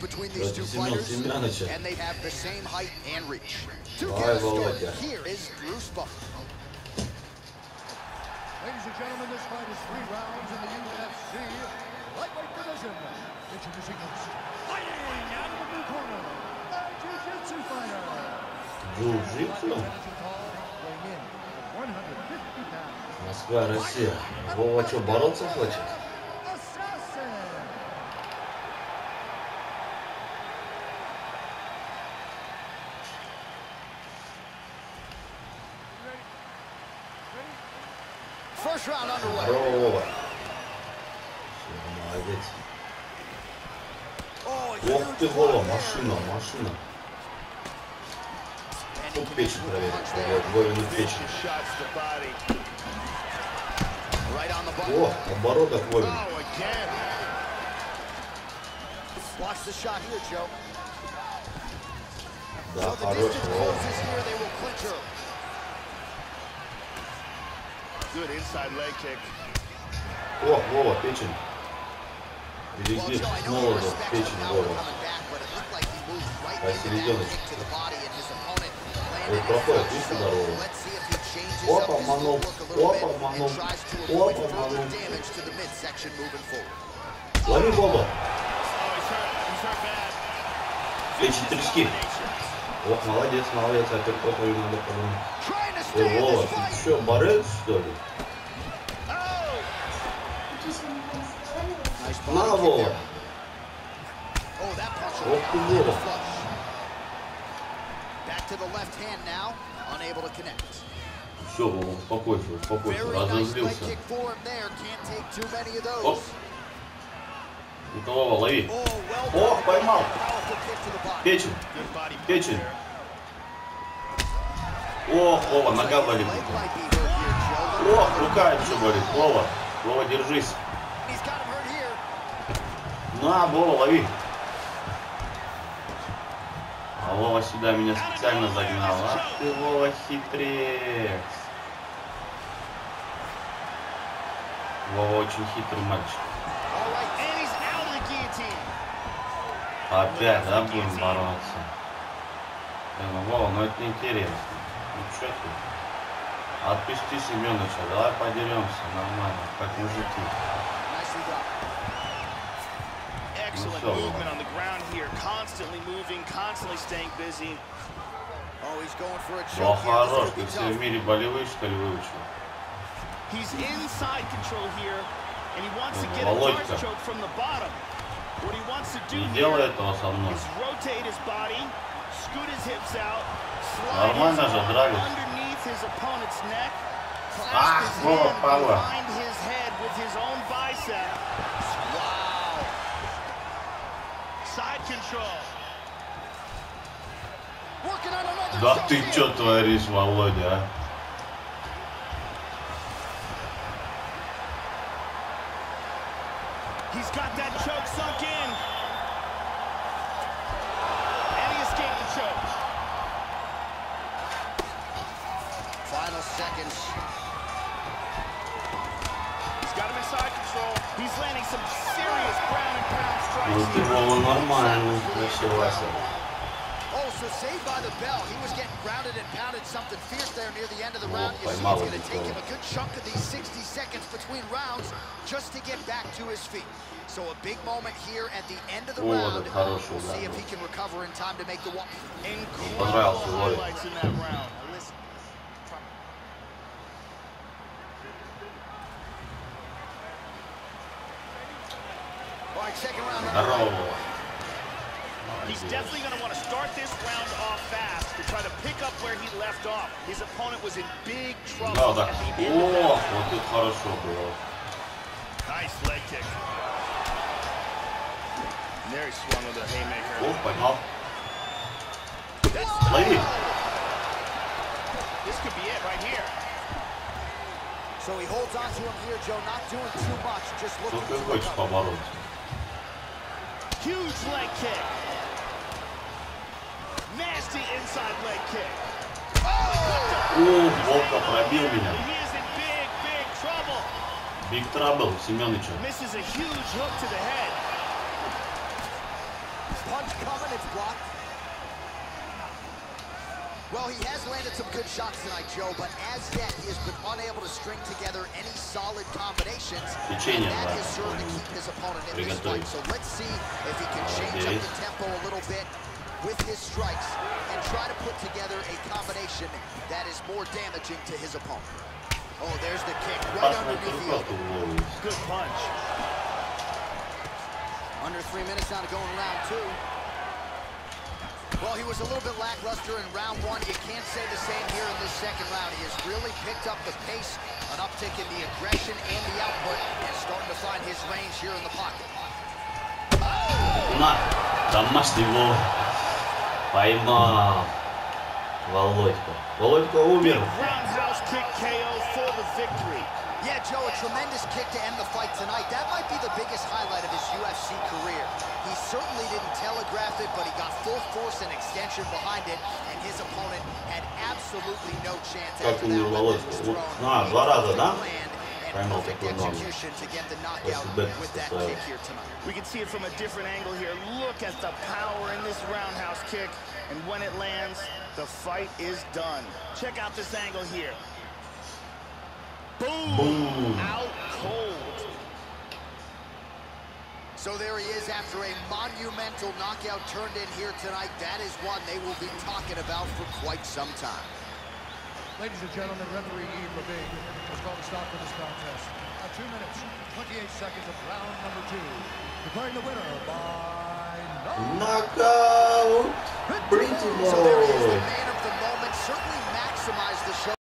between these two fighters, and they have the same height and reach. To get us started, here is Bruce Buffer. Ladies and gentlemen, this fight is 3 rounds in the UFC lightweight division. Introducing first, fighting out of the blue corner, the Jiu-Jitsu fighter. Jiu-Jitsu? Москва, Россия. Вова что, бороться хочет? First round underway. Здорово. Молодец. Ох ты, Вова, машина, машина. Тут печень проверить, Вовину печень. О, обороток Вовин. Да, хорош, Вова. О, Вова, печень. Береги, снова за печень, Вова. Посерединочку. Вот проходит, видишь, здорово. Опа, обманул, опа, обманул, опа, обманул. Лови, Вова. Печень тряски. Ох, молодец, молодец, опять попою надо подумать. Ой, Вова, ты что, борец, что ли? На, Вова. Ох ты, Вова. Все, Вова, успокойся, успокойся, разозлился. Оп. Это Вова, лови. Ох, поймал. Печень, печень. Ох, Вова, нога болит. Ох, рука еще болит. Вова, Вова, держись. На, Вова, лови. А Вова сюда меня специально загнал. Ах ты, Вова, хитрец. Вова очень хитрый мальчик. Опять, да, будем бороться? Ну, Вова, ну это неинтересно. Ну что ты? Отпусти Семёныча, давай подеремся нормально, как мужики. Excellent movement on the ground here, constantly moving, constantly staying busy. Oh, he's going for a choke. Хорош, ты все в мире болевые, что ли, выучил? He's inside control here, and he wants to get a large choke from the bottom. What he wants to do here is rotate his body, scoot his hips out, slide his arm underneath his opponent's neck, clasp his hand behind his head with his own bicep. Wow. Side control. Да ты чё творишь, Володя, а? He's got that choke sunk in. And he escaped the choke. Final seconds. He's got him inside control. He's landing some serious ground and pound strikes. Ну ты, Вова, нормально началась. Oh, so saved by the bell. He was getting grounded and pounded something fierce there near the end of the round. You see, it's going to take him a good chunk of these 60 seconds between rounds just to get back to his feet. So a big moment here at the end of the round. We'll see if he can recover in time to make the one. Incredible highlights in that round. All right, second round. He's definitely going to want to start this round off fast to try to pick up where he left off. His opponent was in big trouble at the end of that. Nice leg kick. And there he swung with a haymaker. Oh, поймал. Лови. This could be it right here. So he holds on to him here, Joe, not doing too much, just looking to recover. Huge leg kick. Nasty inside leg kick. Oh, Волка пробил меня. He is in big, big trouble. Big trouble, Семёныча. Misses a huge hook to the head. punch coming, it's blocked. Well, he has landed some good shots tonight, Joe, but as yet he has been unable to string together any solid combinations, and that has served to keep his opponent in this fight. So let's see if he can change up the tempo a little bit with his strikes and try to put together a combination that is more damaging to his opponent. Oh, there's the kick right underneath the elbow. Good punch. Under 3 minutes now to go in round 2. Well, he was a little bit lackluster in round 1. You can't say the same here in this second round. He has really picked up the pace, an uptick in the aggression and the output, and starting to find his range here in the pocket. На, домашний его поймал. Володька. Володька умер. Roundhouse kick KO for the victory. Yeah, Joe, a tremendous kick to end the fight tonight. That might be the biggest highlight of his UFC career. He certainly didn't telegraph it, but he got full force and extension behind it, and his opponent had absolutely no chance after that weapon was thrown. Два раза, да? Perfect execution to get the knockout with that kick here tonight. We can see it from a different angle here. Look at the power in this roundhouse kick, and when it lands, the fight is done. Check out this angle here. Boom! Boom! Out cold. So there he is after a monumental knockout turned in here tonight. That is one they will be talking about for quite some time. Ladies and gentlemen, referee Yves Lavigne has called a stop to this contest at 2 minutes, 28 seconds of round number 2. Declaring the winner by Knockout! Pretty So there he is, the man of the moment, certainly maximized the show.